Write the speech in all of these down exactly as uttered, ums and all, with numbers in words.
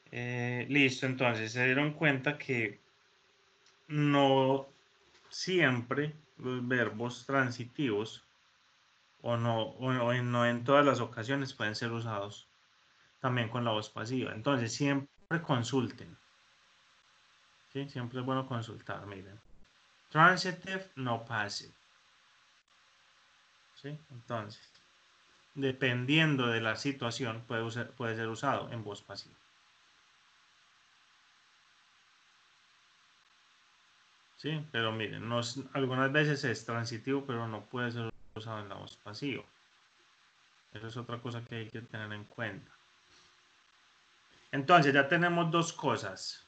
Eh, listo, entonces se dieron cuenta que no siempre los verbos transitivos o no, o no, en- no en todas las ocasiones pueden ser usados también con la voz pasiva. Entonces siempre consulten, ¿sí? Siempre es bueno consultar, miren. Transitive, no passive, ¿sí? Entonces, dependiendo de la situación, puede, usar- puede ser usado en voz pasiva. Sí, pero miren, no es- algunas veces es transitivo, pero no puede ser usado en la voz pasiva. Esa es otra cosa que hay que tener en cuenta. Entonces, ya tenemos dos cosas,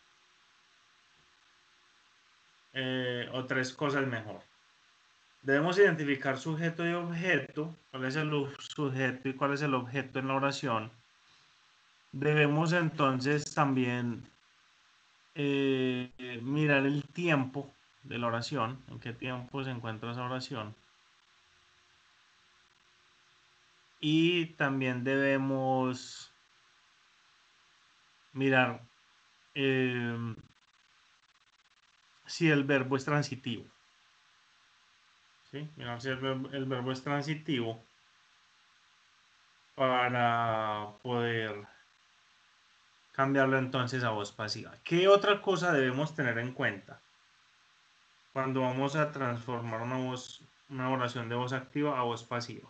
eh, o tres cosas mejor. Debemos identificar sujeto y objeto, cuál es el sujeto y cuál es el objeto en la oración. Debemos entonces también eh, mirar el tiempo de la oración, en qué tiempo se encuentra esa oración. Y también debemos mirar eh, si el verbo es transitivo. ¿Sí? Mirar si el verbo, el verbo es transitivo para poder cambiarlo entonces a voz pasiva. ¿Qué otra cosa debemos tener en cuenta cuando vamos a transformar una voz, una oración de voz activa a voz pasiva?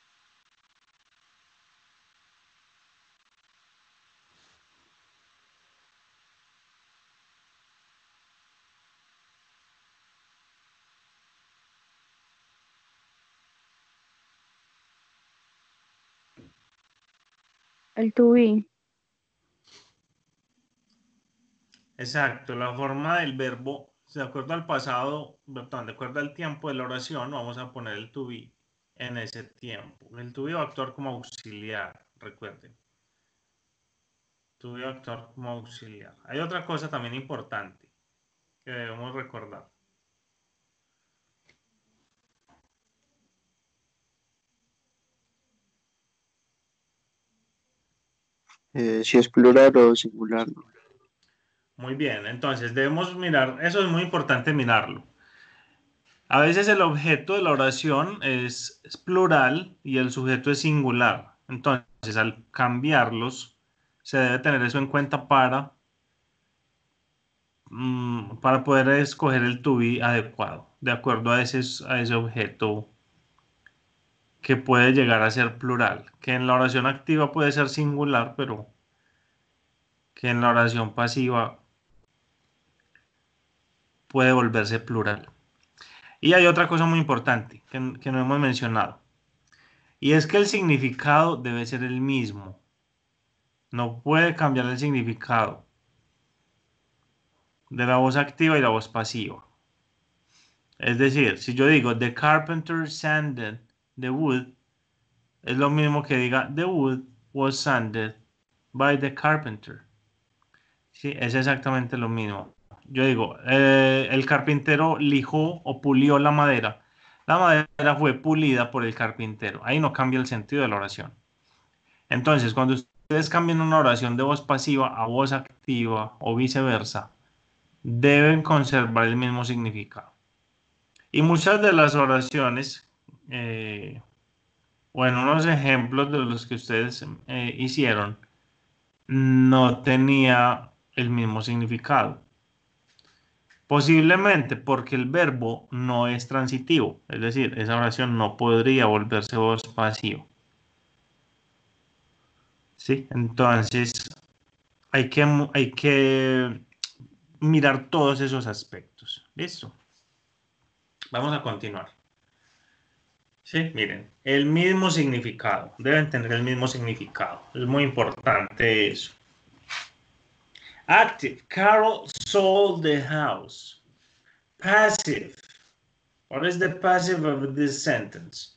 El to be. Exacto, la forma del verbo, de acuerdo al pasado, perdón, de acuerdo al tiempo de la oración, vamos a poner el to be en ese tiempo. El to be va a actuar como auxiliar, recuerden. To be va a actuar como auxiliar. Hay otra cosa también importante que debemos recordar. Eh, si es plural o singular, ¿no? Muy bien, entonces debemos mirar, eso es muy importante mirarlo. A veces el objeto de la oración es, es plural y el sujeto es singular. Entonces, al cambiarlos, se debe tener eso en cuenta para, mm, para poder escoger el to be adecuado, de acuerdo a ese, a ese objeto que puede llegar a ser plural, que en la oración activa puede ser singular, pero que en la oración pasiva puede volverse plural. Y hay otra cosa muy importante que, que no hemos mencionado, y es que el significado debe ser el mismo. No puede cambiar el significado de la voz activa y la voz pasiva. Es decir, si yo digo The carpenter sanded the wood, es lo mismo que diga The wood was sanded by the carpenter. Sí, es exactamente lo mismo. Yo digo, eh, el carpintero lijó o pulió la madera. La madera fue pulida por el carpintero. Ahí no cambia el sentido de la oración. Entonces, cuando ustedes cambien una oración de voz pasiva a voz activa o viceversa, deben conservar el mismo significado. Y muchas de las oraciones, eh, o en unos ejemplos de los que ustedes eh, hicieron, no tenía el mismo significado. Posiblemente porque el verbo no es transitivo, es decir, esa oración no podría volverse voz pasiva. ¿Sí? Entonces, hay que, hay que mirar todos esos aspectos. ¿Listo? Vamos a continuar. Sí, miren, el mismo significado, deben tener el mismo significado, es muy importante eso. Active, Carol sold the house. Passive, what is the passive of this sentence?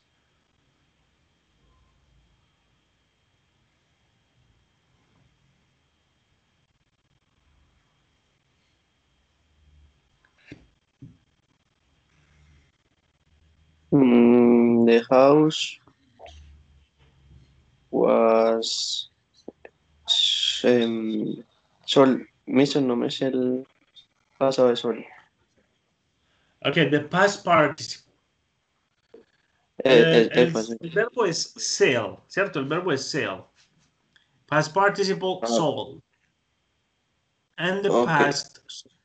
Mm, the house was um, Sol, miso, no me sé el pasado de sol. Ok, the past participle. Eh, El, es, es el- fácil. el verbo es sail, ¿cierto? El verbo es sail. Past participle, Ah, sold. And the ok. past.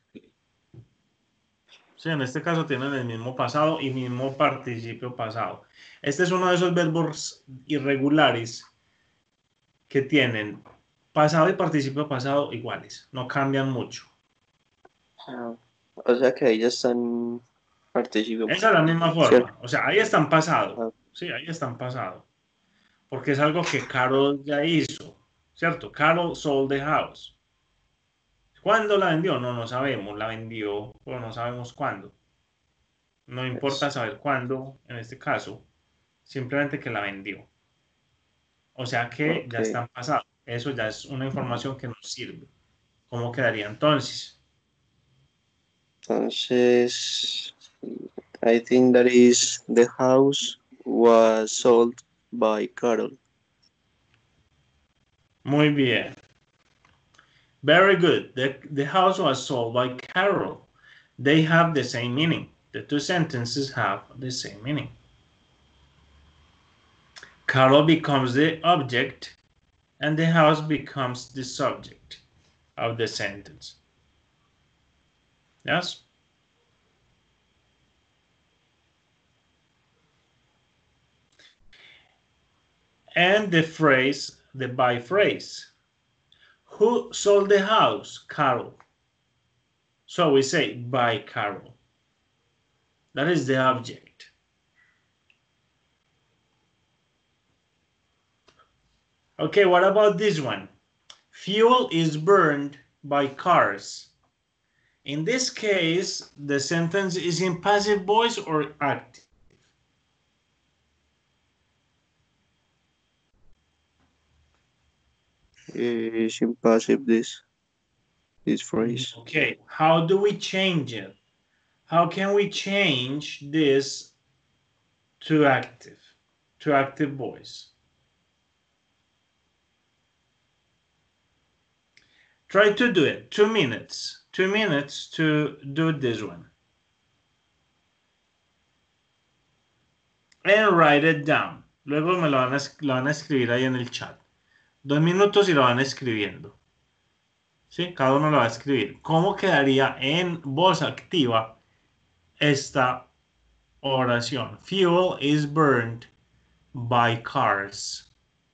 Sí, en este caso tienen el mismo pasado y mismo participio pasado. Este es uno de esos verbos irregulares que tienen pasado y participio pasado iguales, no cambian mucho. Ah, o sea que ahí ya están participio, Esa es la misma ¿cierto? forma, o sea, ahí están pasado, Ah, sí, ahí están pasado, porque es algo que Carol ya hizo, ¿cierto? Carol sold the house. ¿Cuándo la vendió? No, no sabemos, la vendió, pero no sabemos cuándo. No importa pues, saber cuándo, en este caso, simplemente que la vendió. O sea que ok. ya están pasados. Eso ya es una información que nos sirve. ¿Cómo quedaría entonces? Entonces, I think that is the house was sold by Carol. Muy bien. Very good. The, the house was sold by Carol. They have the same meaning. The two sentences have the same meaning. Carol becomes the object and the house becomes the subject of the sentence. Yes? And the phrase, the by phrase. Who sold the house? Carol. So we say by Carol. That is the object. Okay, what about this one? Fuel is burned by cars. In this case, the sentence is in passive voice or active. Is impassive this this phrase. Okay, how do we change it? How can we change this to active, to active voice? Try to do it. Two minutes. Two minutes to do this one. And write it down. Luego me lo van a, lo van a escribir ahí en el chat. Dos minutos y lo van escribiendo. ¿Sí? Cada uno lo va a escribir. ¿Cómo quedaría en voz activa esta oración? Fuel is burned by cars.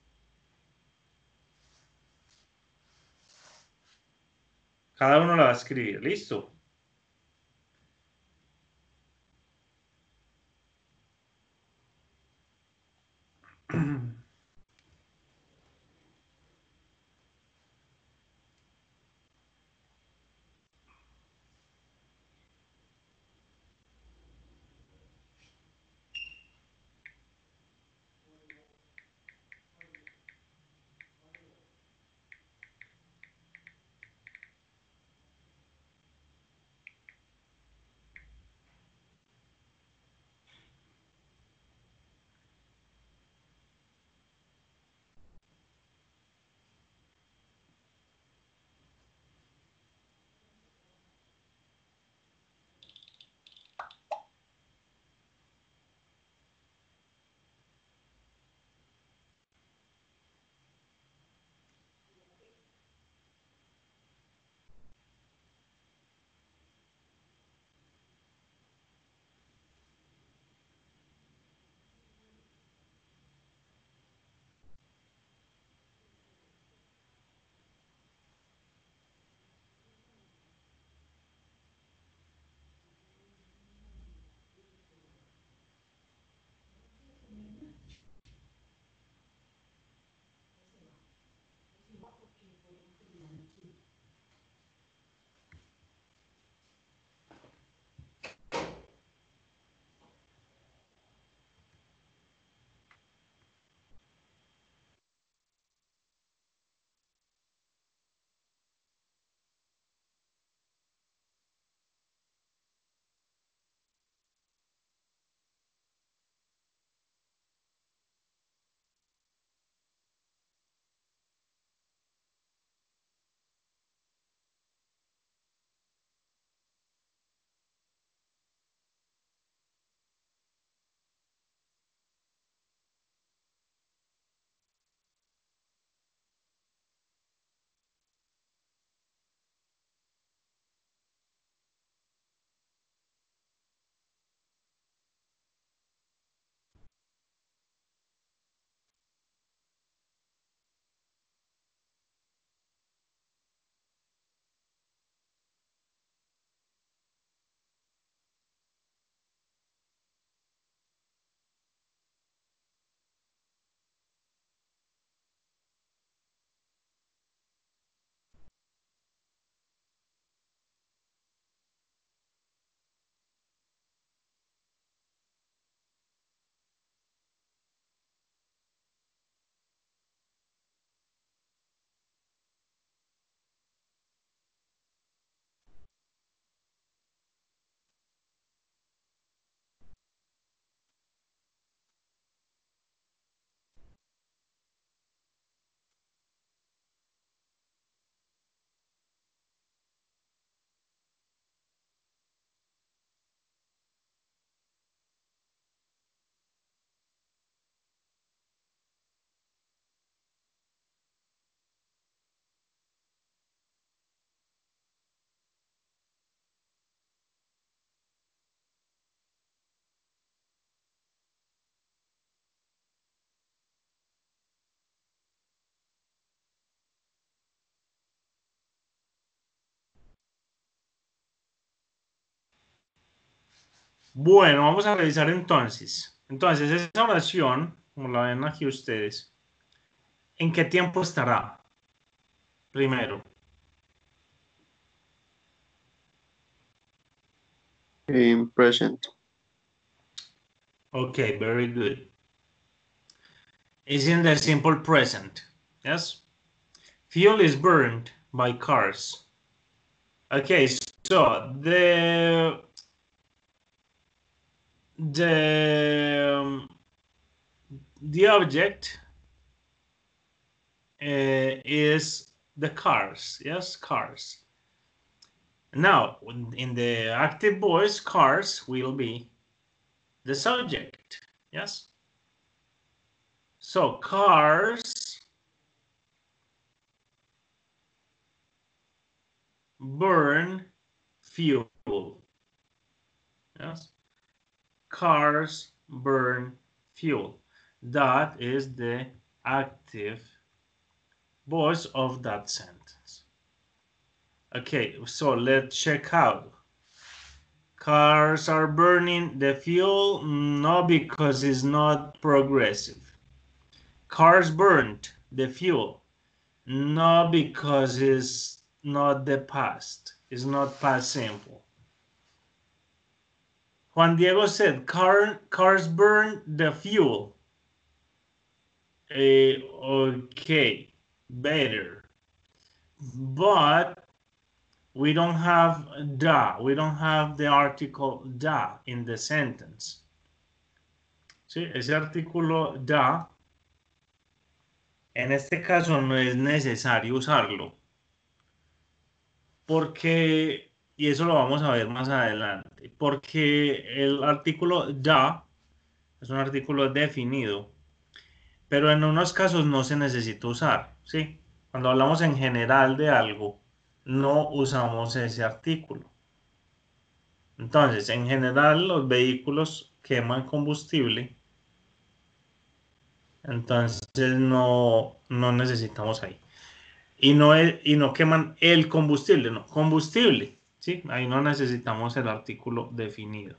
Cada uno lo va a escribir. ¿Listo? Bueno, vamos a revisar entonces. Entonces, esa oración, como la ven aquí ustedes, ¿en qué tiempo estará? Primero. In present. Okay, very good. It's in the simple present. Yes. Fuel is burned by cars. Okay, so the the um, the object uh, is the cars. Yes, cars. Now, in the active voice, cars will be the subject. Yes. So cars burn fuel. Yes. Cars burn fuel. That is the active voice of that sentence. Okay, so let's check out. Cars are burning the fuel? No, because it's not progressive. Cars burned the fuel? No, because it's not the past. It's not past simple. Juan Diego said Car, cars burn the fuel. Uh, okay, better. But we don't have da. We don't have the article da in the sentence. ¿Sí? Ese artículo da, en este caso no es necesario usarlo. Porque, y eso lo vamos a ver más adelante, porque el artículo da es un artículo definido, pero en unos casos no se necesita usar, ¿sí? Cuando hablamos en general de algo, no usamos ese artículo. Entonces, en general, los vehículos queman combustible, entonces no, no necesitamos ahí. Y no, es, y no queman el combustible, no, combustible, ¿sí? Ahí no necesitamos el artículo definido.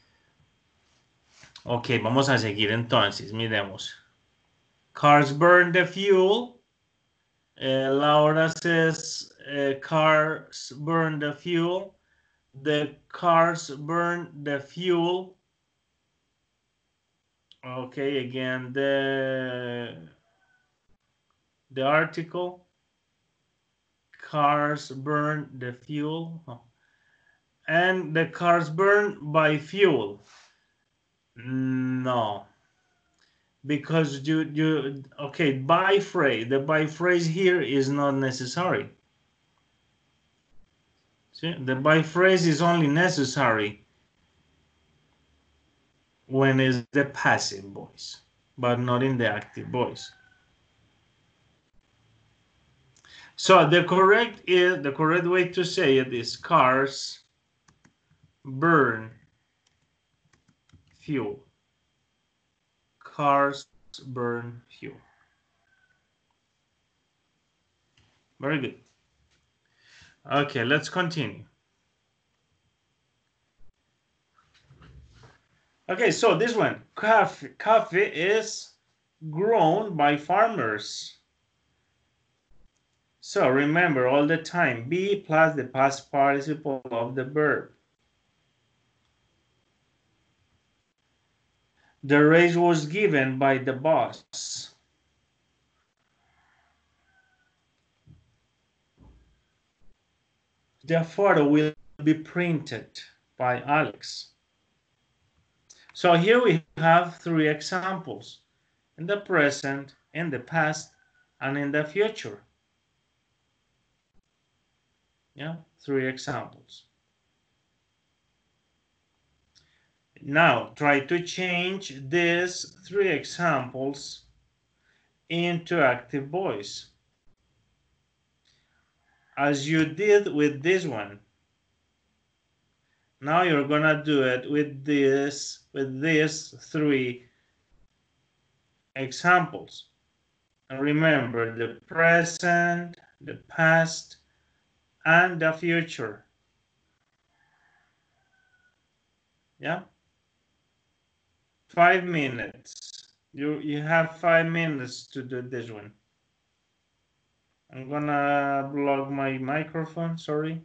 Ok, vamos a seguir entonces, miremos. Cars burn the fuel. Uh, Laura says uh, cars burn the fuel. The cars burn the fuel. Okay, again, the, the article. Cars burn the fuel. Oh. And the cars burn by fuel. No. Because you, you, okay, by phrase. The by phrase here is not necessary. See, the by phrase is only necessary when it's the passive voice, but not in the active voice. So the correct is the correct way to say it is cars burn fuel. Cars burn fuel. Very good. Okay, let's continue. Okay, so this one, coffee, coffee is grown by farmers. So remember all the time, be plus the past participle of the verb. The raise was given by the boss. The photo will be printed by Alex. So here we have three examples, in the present, in the past, and in the future. Yeah, three examples. Now try to change these three examples into active voice, as you did with this one. Now you're gonna do it with this, with these three examples. And remember the present, the past, and the future. Yeah. five minutes. You you have five minutes to do this one. I'm gonna block my microphone, sorry.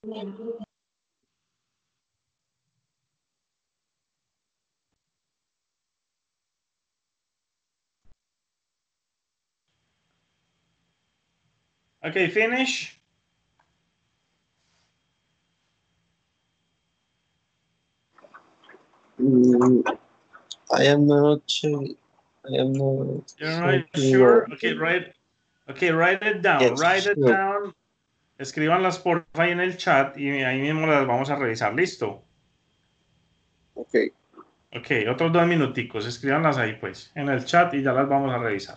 Okay, finish. Mm, I am not sure. I am not You're sure. not sure. Okay, write. Okay, write it down. Yes, Write it sure. down. Escríbanlas por ahí en el chat y ahí mismo las vamos a revisar. Listo. Okay. Ok, otros dos minuticos. Escríbanlas ahí pues en el chat y ya las vamos a revisar.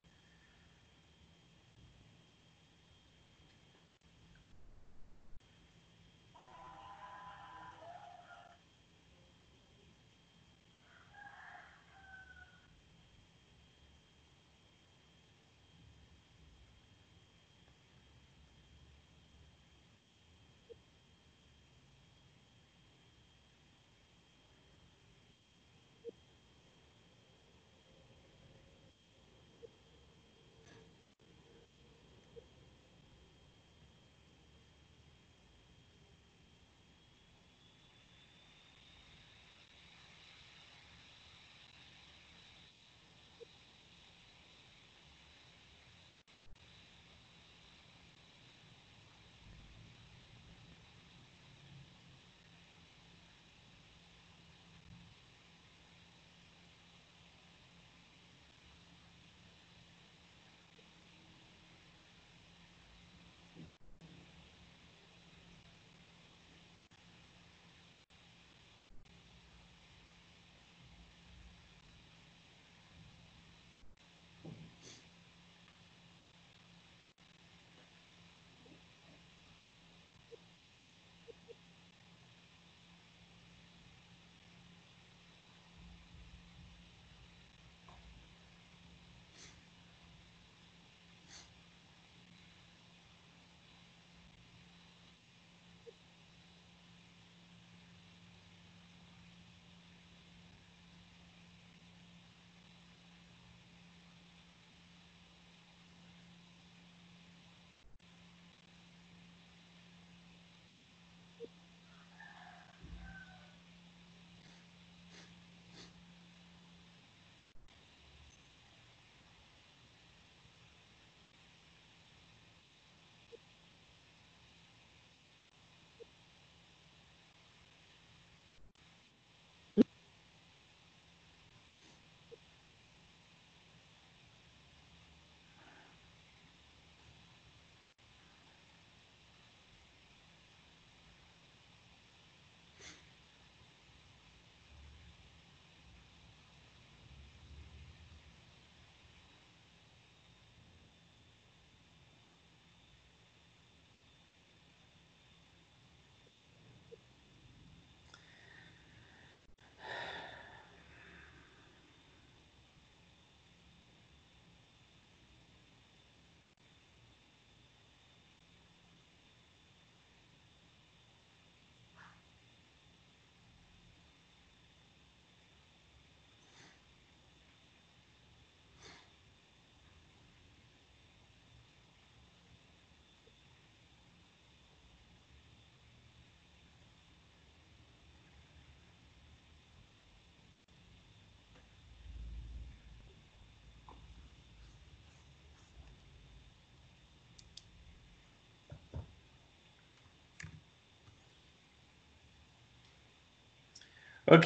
Ok,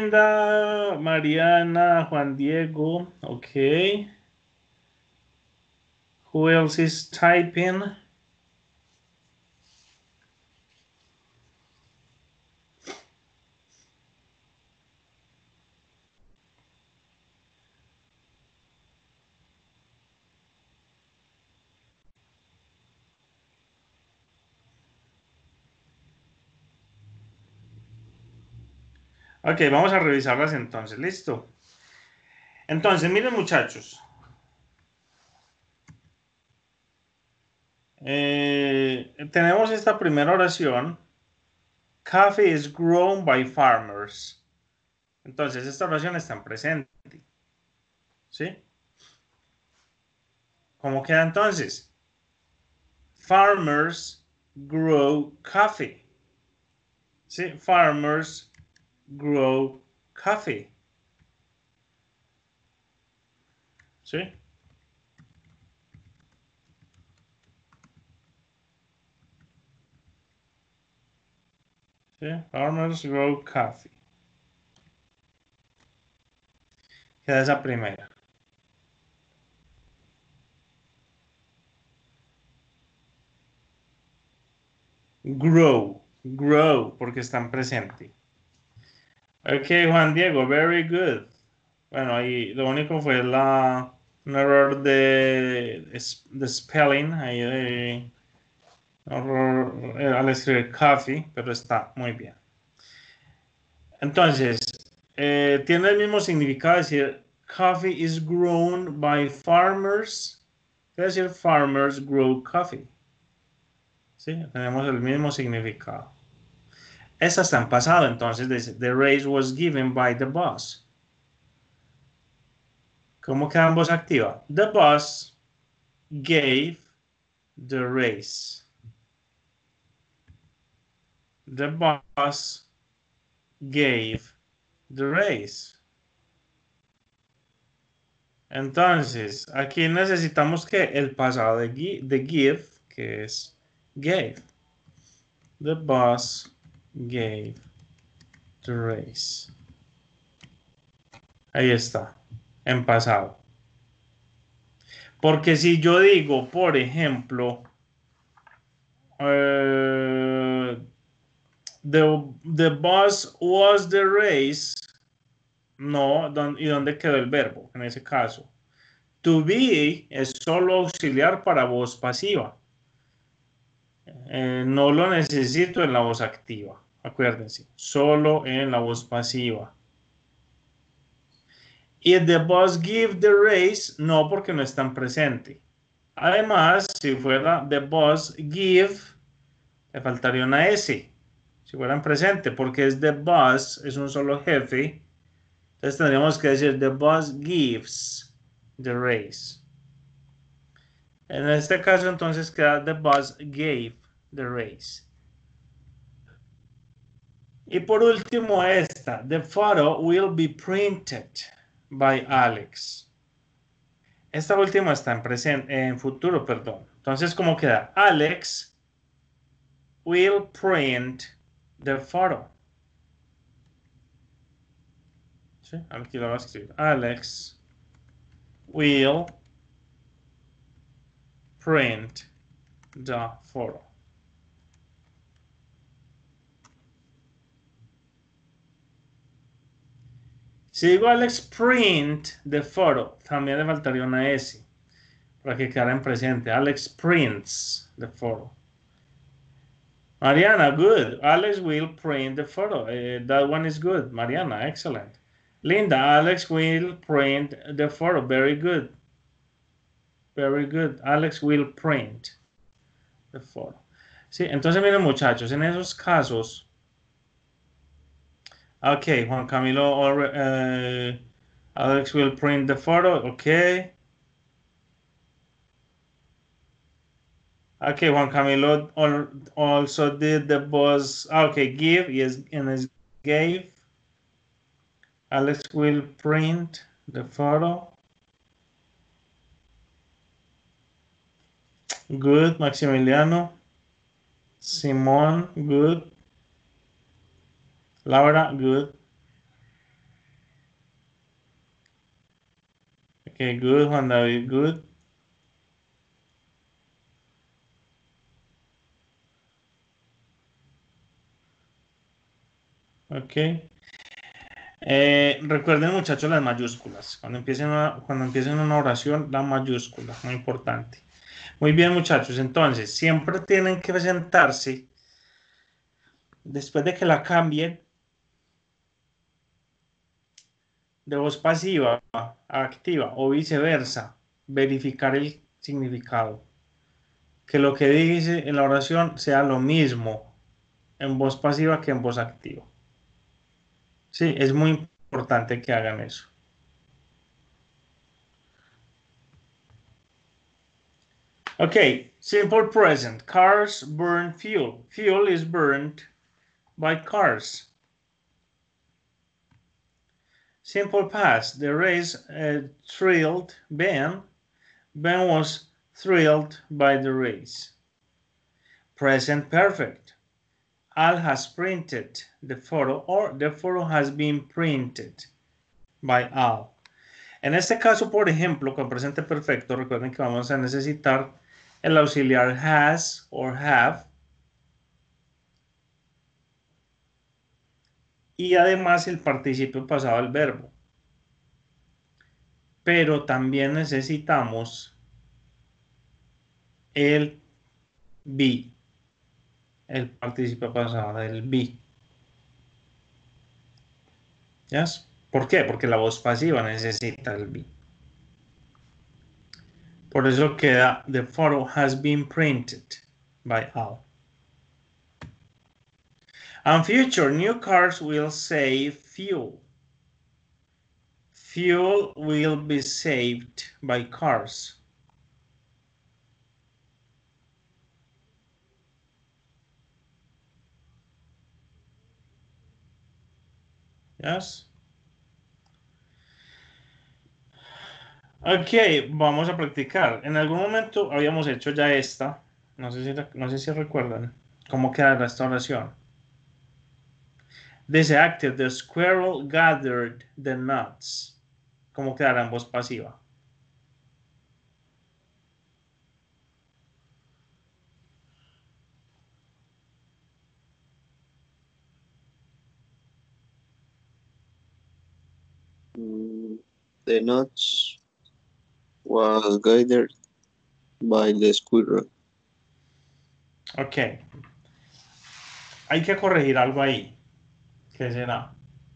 Linda, Mariana, Juan Diego. Ok. Who else is typing? Ok, vamos a revisarlas entonces. Listo. Entonces, miren muchachos. Eh, tenemos esta primera oración. Coffee is grown by farmers. Entonces, esta oración está en presente. ¿Sí? ¿Cómo queda entonces? Farmers grow coffee. ¿Sí? Farmers grow coffee. ¿Sí? ¿Sí? Farmers grow coffee. Queda esa primera. Grow, grow, porque están presentes. Ok, Juan Diego, very good. Bueno, ahí lo único fue la, un error de, de spelling, ahí de, error, eh, al escribir coffee, pero está muy bien. Entonces, eh, tiene el mismo significado decir coffee is grown by farmers. Es decir, farmers grow coffee. ¿Sí? Tenemos el mismo significado. Esa está en pasado, entonces dice, the race was given by the boss. ¿Cómo queda en voz activa? The boss gave the race. The boss gave the race. Entonces, aquí necesitamos que el pasado de, de give, que es gave. The boss gave the race. Ahí está, en pasado. Porque si yo digo, por ejemplo, uh, the, the boss was the race, no, ¿y dónde quedó el verbo en ese caso? To be es solo auxiliar para voz pasiva. Eh, no lo necesito en la voz activa. Acuérdense, solo en la voz pasiva. Y the boss give the race, no, porque no están presente. Además, si fuera the boss give, le faltaría una S. Si fueran presente, porque es the boss, es un solo jefe. Entonces tendríamos que decir the boss gives the race. En este caso, entonces queda the boss gave the race. Y por último esta, the photo will be printed by Alex. Esta última está en presente, en futuro, perdón. Entonces, ¿cómo queda? Alex will print the photo. ¿Sí? Aquí lo voy a escribir. Alex will print the photo. Si digo Alex print the photo, también le faltaría una S para que quedara en presente. Alex prints the photo. Mariana, good. Alex will print the photo. Uh, that one is good. Mariana, excellent. Linda, Alex will print the photo. Very good. Very good. Alex will print the photo. Sí, entonces miren muchachos, en esos casos. Ok, Juan Camilo, or, uh, Alex will print the photo. Ok. Okay, Juan Camilo also did the boss. Okay, give, yes, and is gave. Alex will print the photo. Good, Maximiliano. Simón, good. Laura, good. Okay, good. Juan David, good. Okay. Eh, recuerden, muchachos, las mayúsculas. Cuando empiecen, una, cuando empiecen una oración, la mayúscula, muy importante. Muy bien, muchachos. Entonces, siempre tienen que presentarse después de que la cambien de voz pasiva a activa o viceversa, verificar el significado. Que lo que dice en la oración sea lo mismo en voz pasiva que en voz activa. Sí, es muy importante que hagan eso. Okay, simple present. Cars burn fuel. Fuel is burned by cars. Simple past. The race uh, thrilled Ben. Ben was thrilled by the race. Present perfect. Al has printed the photo or the photo has been printed by Al. En este caso, por ejemplo, con presente perfecto, recuerden que vamos a necesitar el auxiliar has or have y además el participio pasado del verbo. Pero también necesitamos el be, el participio pasado del be. ¿Yes? ¿Por qué? Porque la voz pasiva necesita el be. Por eso queda the photo has been printed by Al. And future new cars will save fuel. Fuel will be saved by cars. Yes. Ok, vamos a practicar. En algún momento habíamos hecho ya esta. No sé si, no sé si recuerdan cómo queda la restauración. Dice active, the squirrel gathered the nuts. ¿Cómo quedará en voz pasiva? Mm, the nuts was gathered by the squirrel. Ok. Hay que corregir algo ahí. ¿Qué será?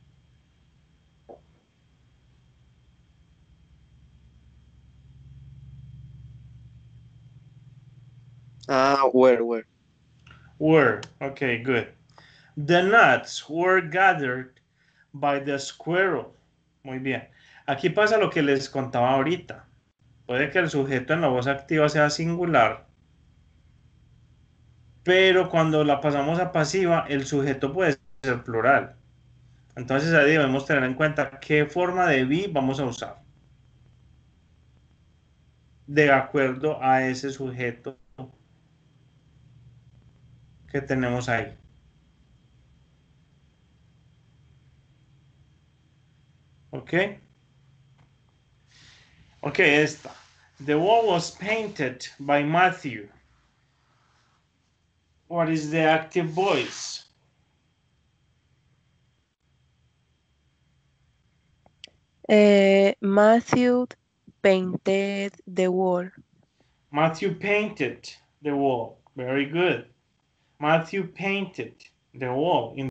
Ah, where, where? Were. Okay, good. The nuts were gathered by the squirrel. Muy bien. Aquí pasa lo que les contaba ahorita. Puede que el sujeto en la voz activa sea singular, pero cuando la pasamos a pasiva, el sujeto puede ser plural. Entonces ahí debemos tener en cuenta qué forma de be vamos a usar. De acuerdo a ese sujeto que tenemos ahí. ¿Ok? Ok, esta. The wall was painted by Matthew. What is the active voice? Uh, Matthew painted the wall. Matthew painted the wall. Very good. Matthew painted the wall. In